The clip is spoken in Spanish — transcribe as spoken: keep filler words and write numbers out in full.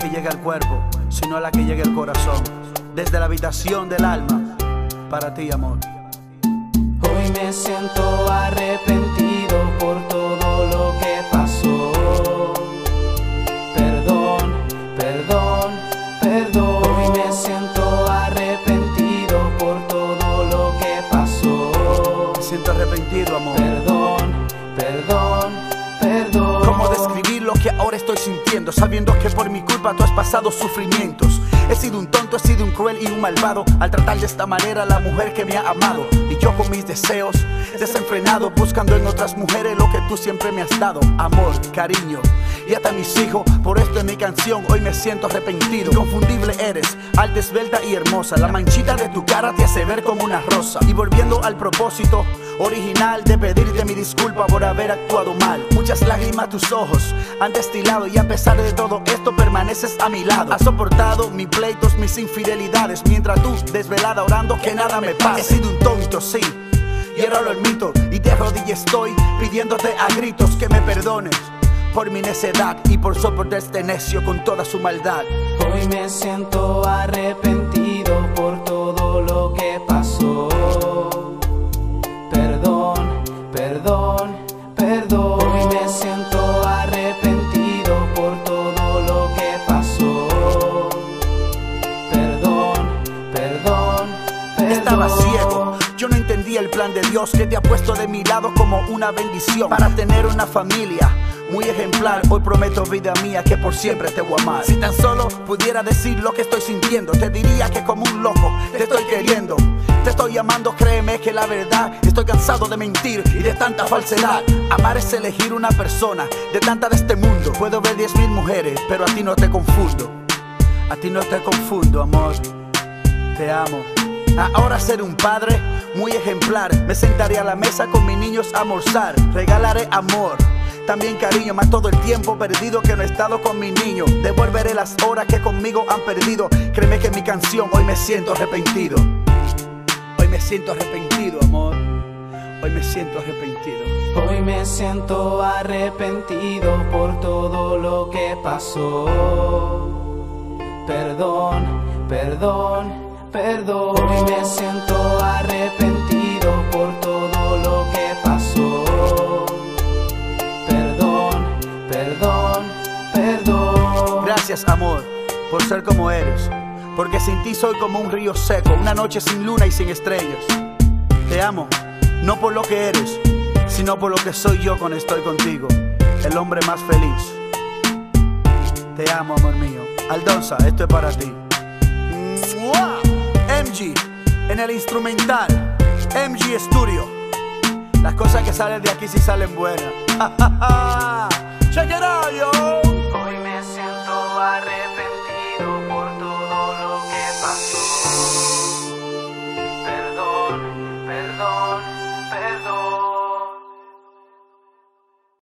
que llegue al cuerpo, sino a la que llegue al corazón. Desde la habitación del alma, para ti, amor. Hoy me siento arrepentido por todo lo que pasó. Perdón, perdón, perdón. Hoy me siento arrepentido por todo lo que pasó. Me siento arrepentido, amor. Perdón, perdón, perdón. ¿Cómo describir lo que ahora estoy sintiendo, sabiendo que por mi culpa tú has pasado sufrimientos? He sido un tonto, he sido un cruel y un malvado al tratar de esta manera a la mujer que me ha amado. Y yo con mis deseos desenfrenados, buscando en otras mujeres lo que tú siempre me has dado. Amor, cariño y hasta mis hijos. Por esto en mi canción hoy me siento arrepentido. Inconfundible eres, alta, esbelta y hermosa. La manchita de tu cara te hace ver como una rosa. Y volviendo al propósito original de pedirte mi disculpa por haber actuado mal. Muchas lágrimas tus ojos han destilado y a pesar de todo esto permaneces a mi lado. Has soportado mis pleitos, mis infidelidades, mientras tú desvelada orando que nada me pase. He sido un tonto, sí, y ahora lo admito, y de rodillas estoy pidiéndote a gritos que me perdones por mi necedad y por soportar este necio con toda su maldad. Hoy me siento arrepentido por todo lo que pasó. Perdón, perdón, perdón. Hoy me siento arrepentido por todo lo que pasó. Perdón, perdón, perdón. Estaba ciego, yo no entendía el plan de Dios que te ha puesto de mi lado como una bendición para tener una familia muy ejemplar. Hoy prometo, vida mía, que por siempre te voy a amar. Si tan solo pudiera decir lo que estoy sintiendo, te diría que como un loco te estoy queriendo. Te estoy amando, créeme que la verdad, estoy cansado de mentir y de tanta falsedad. Amar es elegir una persona de tanta de este mundo. Puedo ver diez mil mujeres, pero a ti no te confundo. A ti no te confundo, amor. Te amo. Ahora seré un padre muy ejemplar. Me sentaré a la mesa con mis niños a almorzar. Regalaré amor, también cariño, más todo el tiempo perdido que no he estado con mi niño. Devolveré las horas que conmigo han perdido. Créeme que en mi canción hoy me siento arrepentido. Hoy me siento arrepentido, amor. Hoy me siento arrepentido. Hoy me siento arrepentido por todo lo que pasó. Perdón, perdón, perdón. Hoy me siento arrepentido por todo lo que pasó. Perdón, perdón, perdón. Gracias, amor, por ser como eres, porque sin ti soy como un río seco, una noche sin luna y sin estrellas. Te amo, no por lo que eres, sino por lo que soy yo cuando estoy contigo, el hombre más feliz. Te amo, amor mío. Aldonza, esto es para ti. M G en el instrumental, M G Studio. Las cosas que salen de aquí sí salen buenas. Check it out, yo.